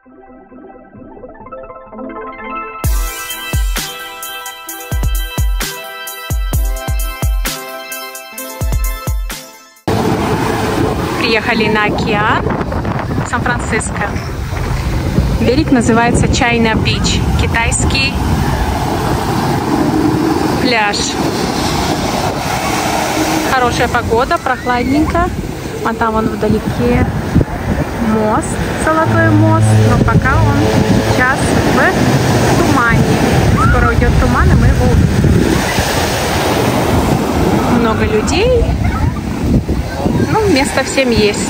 Приехали на океан Сан-Франциско. Берег называется Чайна Бич. Китайский пляж. Хорошая погода, прохладненько. Вон там вон вдалеке мост, золотой мост. Но пока он сейчас в тумане. Скоро уйдет туман, и мы его увидим. Много людей. Ну, место всем есть.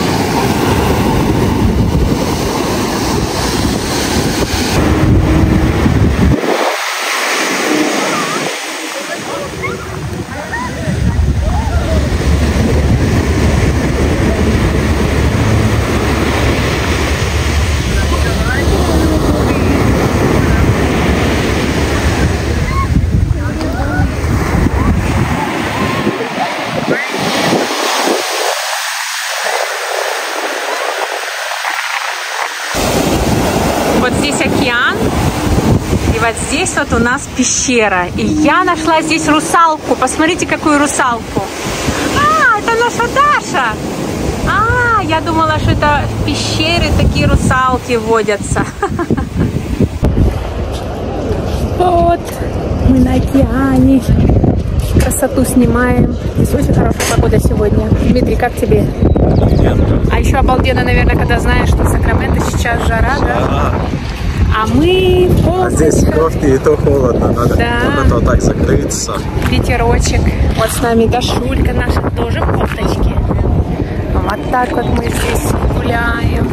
Вот здесь океан, и вот здесь вот у нас пещера. И я нашла здесь русалку. Посмотрите, какую русалку. А, это наша Даша. А, я думала, что это в пещере такие русалки водятся. Вот, мы на океане. Красоту снимаем. Здесь очень хорошая погода сегодня. Дмитрий, как тебе? А еще обалденно, наверное, когда знаешь, что в Сакраменто сейчас жара, да? А мы А здесь в кофте и то холодно, надо вот так закрыться. Ветерочек. Вот с нами Дашулька наша тоже в кофточке. Вот так вот мы здесь гуляем.